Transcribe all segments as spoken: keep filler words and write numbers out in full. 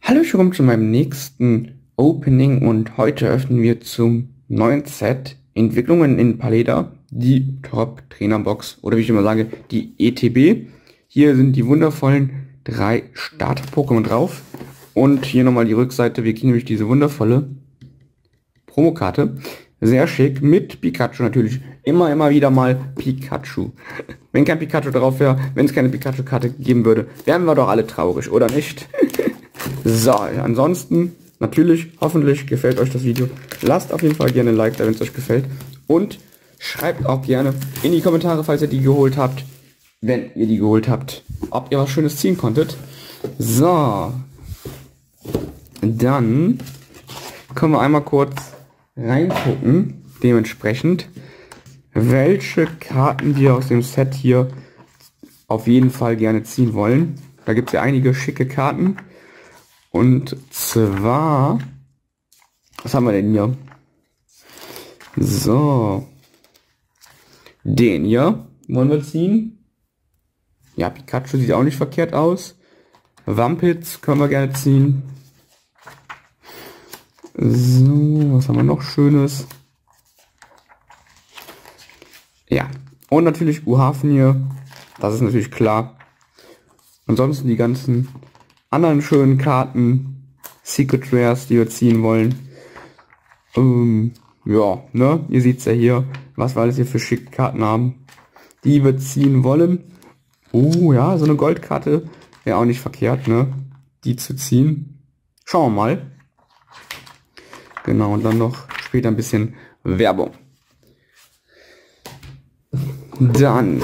Hallo, ich komme zu meinem nächsten Opening und heute öffnen wir zum neuen Set Entwicklungen in Paleda die Top Trainer Box oder wie ich immer sage, die E T B. Hier sind die wundervollen drei Start-Pokémon drauf und hier nochmal die Rückseite. Wir kriegen nämlich diese wundervolle Promokarte. Sehr schick mit Pikachu natürlich. Immer, immer wieder mal Pikachu. Wenn kein Pikachu drauf wäre, wenn es keine Pikachu-Karte geben würde, wären wir doch alle traurig, oder nicht? So, ansonsten, natürlich, hoffentlich gefällt euch das Video. Lasst auf jeden Fall gerne ein Like da, wenn es euch gefällt. Und schreibt auch gerne in die Kommentare, falls ihr die geholt habt, wenn ihr die geholt habt, ob ihr was Schönes ziehen konntet. So, dann können wir einmal kurz reingucken, dementsprechend, welche Karten wir aus dem Set hier auf jeden Fall gerne ziehen wollen. Da gibt es ja einige schicke Karten. Und zwar, was haben wir denn hier? So, den hier wollen wir ziehen. Ja, Pikachu sieht auch nicht verkehrt aus. Wampitz können wir gerne ziehen. So, was haben wir noch Schönes? Ja, und natürlich Uhafen hier. Das ist natürlich klar. Ansonsten die ganzen anderen schönen Karten, Secret Rares, die wir ziehen wollen. Ähm, ja, ne, ihr seht ja hier, was wir alles hier für schicke Karten haben, die wir ziehen wollen. Oh ja, so eine Goldkarte wäre auch nicht verkehrt, ne, die zu ziehen. Schauen wir mal. Genau, und dann noch später ein bisschen Werbung. Dann,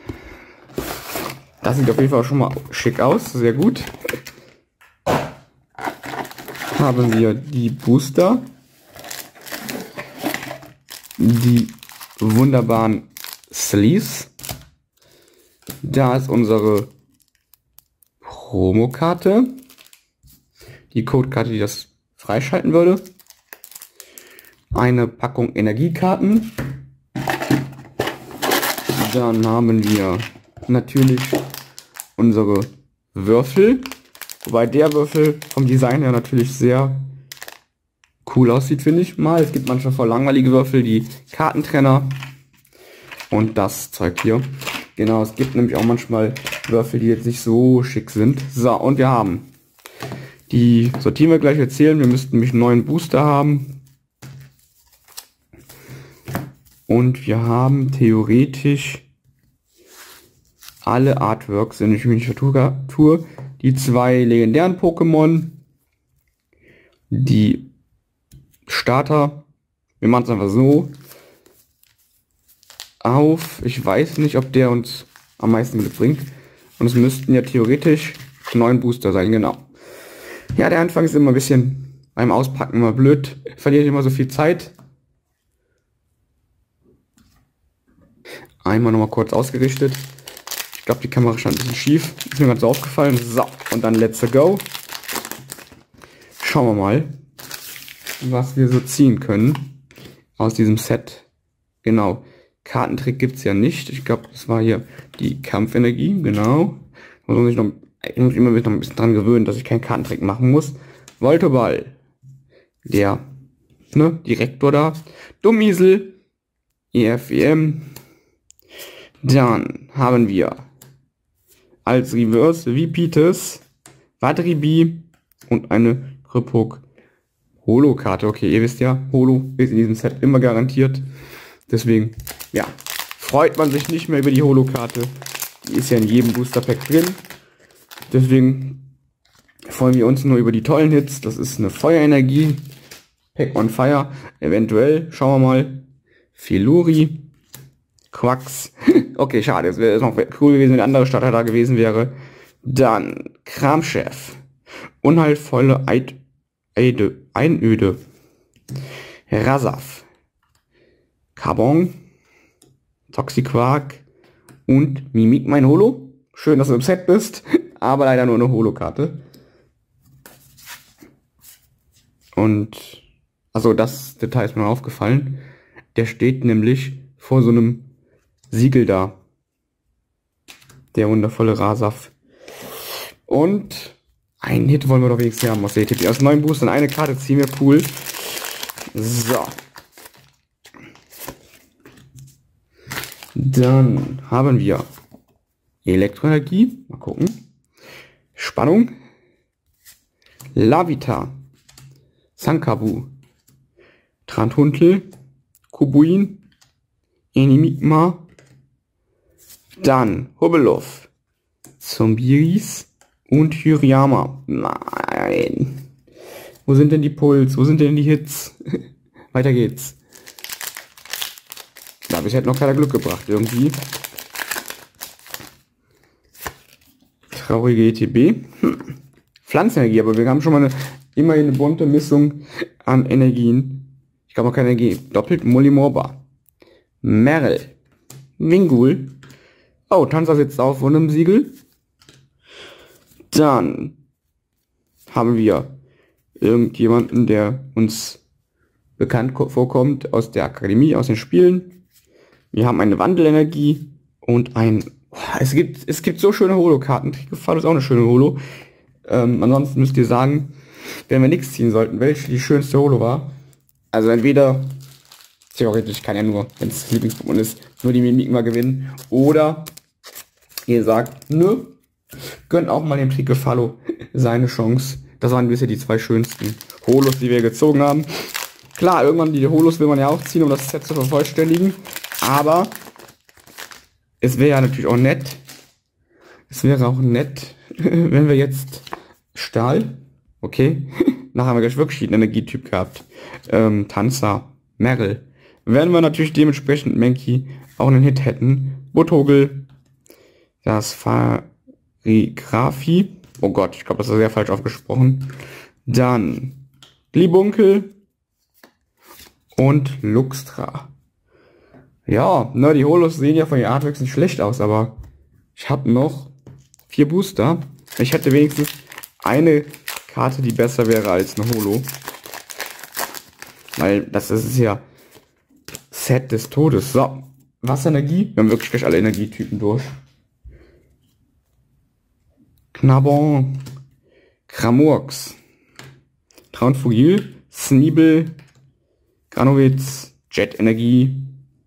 das sieht auf jeden Fall schon mal schick aus, sehr gut. Haben wir die Booster, die wunderbaren Sleeves. Da ist unsere Promokarte, die Codekarte, die das freischalten würde. Eine Packung Energiekarten. Dann haben wir natürlich unsere Würfel. Wobei der Würfel vom Design her natürlich sehr cool aussieht, finde ich mal. Es gibt manchmal voll langweilige Würfel, die Kartentrenner und das Zeug hier. Genau, es gibt nämlich auch manchmal Würfel, die jetzt nicht so schick sind. So, und wir haben, die sortieren wir gleich erzählen. Wir müssten nämlich einen neuen Booster haben. Und wir haben theoretisch alle Artworks, wenn ich mich nicht vertue. Die zwei legendären Pokémon, die Starter, wir machen es einfach so, auf, ich weiß nicht, ob der uns am meisten mitbringt, und es müssten ja theoretisch neun Booster sein, genau. Ja, der Anfang ist immer ein bisschen beim Auspacken immer blöd, verliere ich immer so viel Zeit. Einmal nochmal kurz ausgerichtet. Ich glaube, die Kamera stand ein bisschen schief. Ist mir ganz so aufgefallen. So, und dann let's go. Schauen wir mal, was wir so ziehen können aus diesem Set. Genau, Kartentrick gibt es ja nicht. Ich glaube, das war hier die Kampfenergie. Genau. Muss man sich noch, ich muss immer noch ein bisschen dran gewöhnen, dass ich keinen Kartentrick machen muss. Voltoball. Der ne, Direktor da. Dummiesel. E F E M. Dann haben wir als Reverse Vipites, Vadribi und eine Kripok Holo-Karte. Okay, ihr wisst ja, Holo ist in diesem Set immer garantiert. Deswegen, ja, freut man sich nicht mehr über die Holo-Karte. Die ist ja in jedem Booster-Pack drin. Deswegen freuen wir uns nur über die tollen Hits. Das ist eine Feuerenergie. Pack on Fire. Eventuell, schauen wir mal. Filuri. Quacks. Okay, schade. Es wäre noch cool gewesen, wenn der andere Starter da gewesen wäre. Dann Kramchef. Unheilvolle Eid Eide Einöde. Rasaf. Carbon. Toxiquark. Und Mimik mein Holo. Schön, dass du im Set bist. Aber leider nur eine Holo-Karte. Und also das Detail ist mir aufgefallen. Der steht nämlich vor so einem Siegel da. Der wundervolle Rasaf. Und Einen Hit wollen wir doch wenigstens haben aus der E T B. Aus neun Boostern eine Karte ziehen wir, cool. So. Dann haben wir Elektroenergie. Mal gucken. Spannung. Lavita. Sankabu. Trantuntel. Kubuin. Enigma. Dann Hubelov. Zombiris. Und Hiriyama. Nein. Wo sind denn die Puls? Wo sind denn die Hits? Weiter geht's. Da bisher hat noch keiner Glück gebracht, irgendwie. Traurige E T B. Hm. Pflanzenenergie, aber wir haben schon mal eine, immerhin eine bunte Mischung an Energien. Ich glaube auch keine Energie. Doppelt Molimorba. Merrill. Wingul. Oh, Tanzer sitzt auf von einem Siegel. Dann haben wir irgendjemanden, der uns bekannt vorkommt aus der Akademie, aus den Spielen. Wir haben eine Wandelenergie und ein... Oh, es gibt es gibt so schöne Holo-Karten. Trigefalo ist auch eine schöne Holo. Ähm, ansonsten müsst ihr sagen, wenn wir nichts ziehen sollten, welche die schönste Holo war. Also entweder, theoretisch kann ja nur, wenn es Lieblingspokémon ist, nur die Mimikma gewinnen. Oder ihr sagt, nö, gönnt auch mal dem Trigefalo seine Chance. Das waren bisher die zwei schönsten Holos, die wir gezogen haben. Klar, irgendwann die Holos will man ja auch ziehen, um das Set zu vervollständigen. Aber es wäre ja natürlich auch nett, es wäre auch nett, wenn wir jetzt Stahl, okay, nachher haben wir gleich wirklich einen Energietyp gehabt, ähm, Tanzer, Merrill, wenn wir natürlich dementsprechend Mankey auch einen Hit hätten, Buttogel, das Farigrafi, oh Gott, ich glaube, das ist sehr falsch aufgesprochen, dann Glibunkel und Luxtra. Ja, ne, die Holos sehen ja von den Artworks nicht schlecht aus, aber ich habe noch vier Booster. Ich hätte wenigstens eine Karte, die besser wäre als eine Holo. Weil das ist ja Set des Todes. So, Wasserenergie. Wir haben wirklich gleich alle Energietypen durch. Knabbon, Kramurks, Traunfugil, Sneebel, Granowitz, Jet-Energie,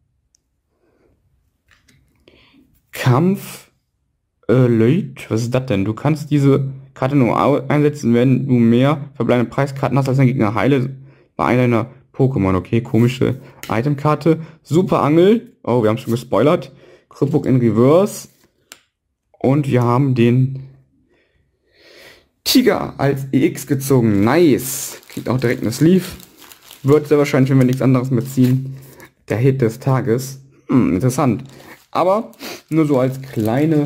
Kampf, äh, Leut, was ist das denn? Du kannst diese Karte nur einsetzen, wenn du mehr verbleibende Preiskarten hast als dein Gegner. Heile bei einer deiner Pokémon. Okay, komische Itemkarte. Super Angel. Oh, wir haben schon gespoilert. Krüppuk in Reverse. Und wir haben den Tiger als E X gezogen. Nice. Kriegt auch direkt eine Sleeve. Wird sehr wahrscheinlich, wenn wir nichts anderes mehr ziehen, der Hit des Tages. Hm, interessant. Aber nur so als kleine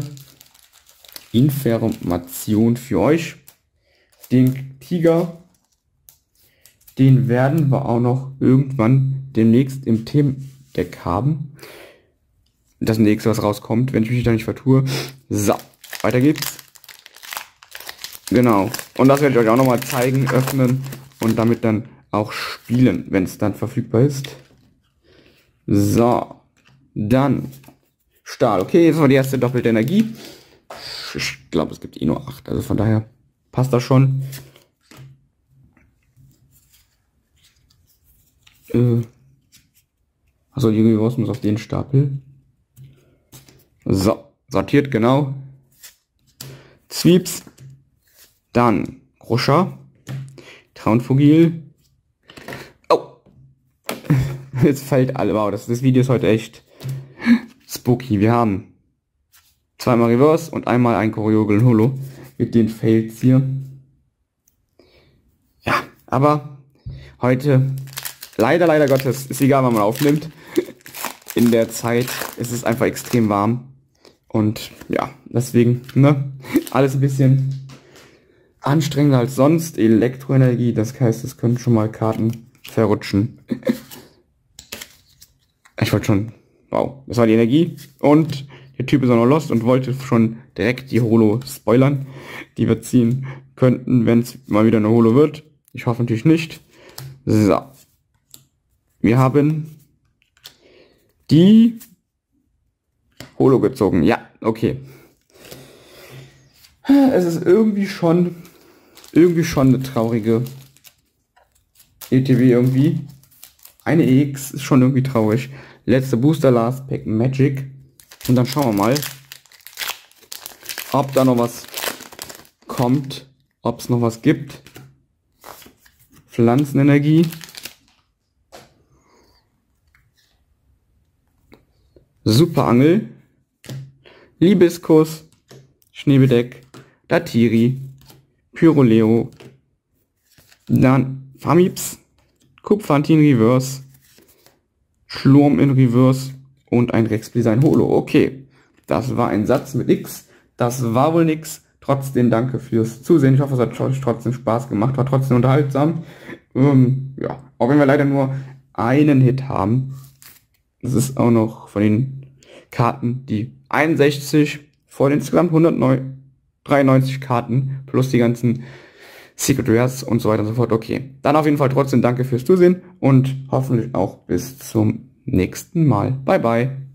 Information für euch. Den Tiger, den werden wir auch noch irgendwann demnächst im Themendeck haben. Das nächste, was rauskommt, wenn ich mich da nicht vertue. So, weiter geht's. Genau. Und das werde ich euch auch nochmal zeigen, öffnen und damit dann auch spielen, wenn es dann verfügbar ist. So, dann Stahl. Okay, jetzt war die erste doppelte Energie. Ich glaube, es gibt eh nur acht, also von daher passt das schon. Äh, also irgendwie raus muss auf den Stapel. So, sortiert genau. Sweeps. Dann Gruscher. Traunfugil. Oh! Jetzt fällt alle. Wow, das, das Video ist heute echt spooky. Wir haben zweimal Reverse und einmal ein Choreogel Holo mit den Fails hier. Ja, aber heute, leider, leider Gottes, ist egal, wann man aufnimmt. In der Zeit ist es einfach extrem warm. Und ja, deswegen, ne, alles ein bisschen anstrengender als sonst. Elektroenergie, das heißt, es können schon mal Karten verrutschen. Ich wollte schon, wow, das war die Energie. Und der Typ ist auch noch lost und wollte schon direkt die Holo spoilern, die wir ziehen könnten, wenn es mal wieder eine Holo wird. Ich hoffe natürlich nicht. So. Wir haben die Holo gezogen. Ja, okay. Es ist irgendwie schon irgendwie schon eine traurige E T B irgendwie. Eine E X ist schon irgendwie traurig. Letzte Booster Last Pack Magic. Und dann schauen wir mal, ob da noch was kommt. Ob es noch was gibt. Pflanzenenergie. Superangel. Libiskus. Schneebedeck. Datiri. Pyroleo. Dann Famips. Kupfantin Reverse. Schlurm in Reverse. Und ein Rex Design Holo. Okay. Das war ein Satz mit X. Das war wohl nix. Trotzdem danke fürs Zusehen. Ich hoffe, es hat euch trotzdem Spaß gemacht. War trotzdem unterhaltsam. Ähm, ja. Auch wenn wir leider nur einen Hit haben. Das ist auch noch von den Karten die einundsechzig vor den insgesamt hundertdreiundneunzig Karten plus die ganzen Secret Rares und so weiter und so fort. Okay, dann auf jeden Fall trotzdem danke fürs Zusehen und hoffentlich auch bis zum nächsten Mal. Bye bye.